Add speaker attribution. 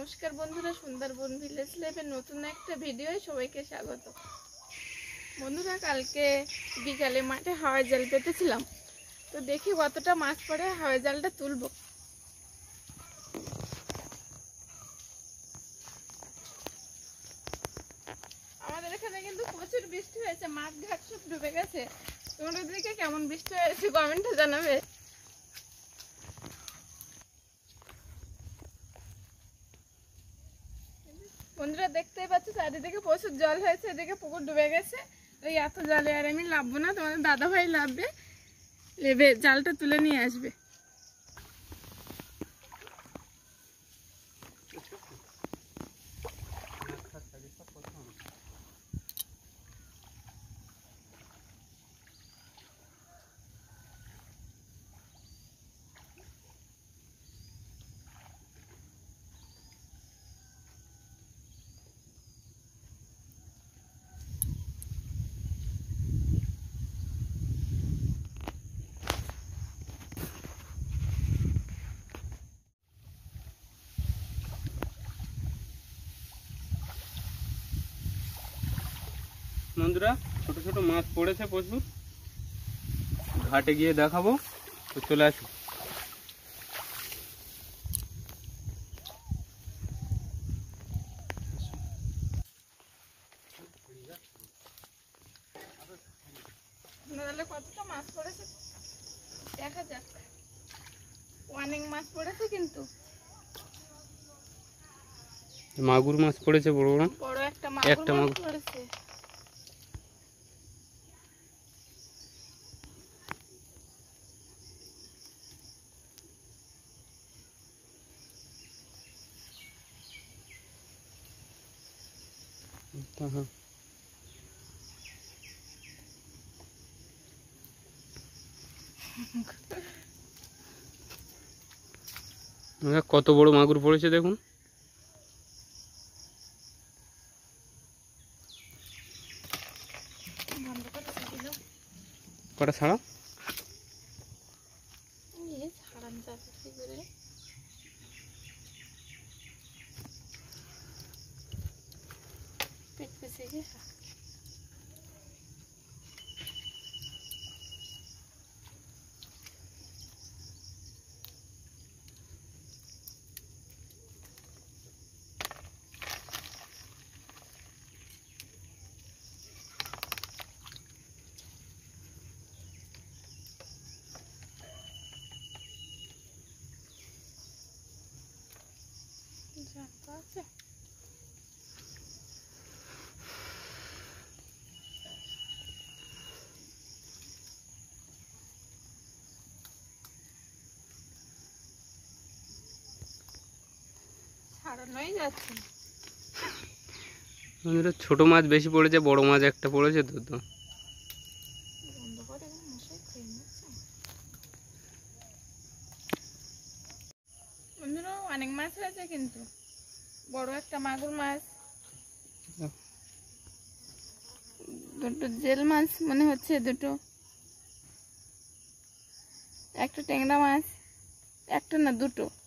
Speaker 1: নমস্কার বন্ধুরা, সুন্দরবন ভিলেজ লাইফের নতুন একটা ভিডিওয় সবাইকে স্বাগত। বন্ধুরা, কালকে বিকালে মাঠে হাওয়াই জাল পেতেছিলাম, তো দেখি কতটা মাছ পড়ে, হাওয়াই জালটা তুলবো। আমাদের এখানে কিন্তু প্রচুর বৃষ্টি হয়েছে, মাঠ ঘাট সব ডুবে গেছে। তোমাদের দিকে কেমন বৃষ্টি হয়েছে কমেন্টে জানাবে। বন্ধুরা, দেখতেই পাচ্ছ চারিদিকে প্রচুর জল হয়েছে, এদিকে পুকুর ডুবে গেছে। ওই এত জলে আর আমি লাভবো না, তোমাদের দাদা ভাই লাভবে, লেবে জালটা তুলে নিয়ে আসবে।
Speaker 2: বন্ধুরা, ছোট ছোট মাছ পড়েছে প্রচুর, ঘাটে গিয়ে দেখাবো, তো চলে আসো।
Speaker 1: কতটা মাছ পড়েছে দেখা যাক। অনেক মাছ পড়েছে, কিন্তু
Speaker 2: মাগুর মাছ পড়েছে, বড় বড়
Speaker 1: বড় একটা মাগুর পড়েছে।
Speaker 2: কত বড় মাগুর পড়েছে দেখুন। কটা ছাড়া ছোট মাছ বেশি পড়েছে, বড় মাছ একটা পড়েছে। তো
Speaker 1: অনেক মাছ হয়েছে, কিন্তু বড় একটা মাগুর মাছ, দুটো জেল মাছ মনে হচ্ছে, দুটো, একটা ট্যাংরা মাছ, একটা না দুটো।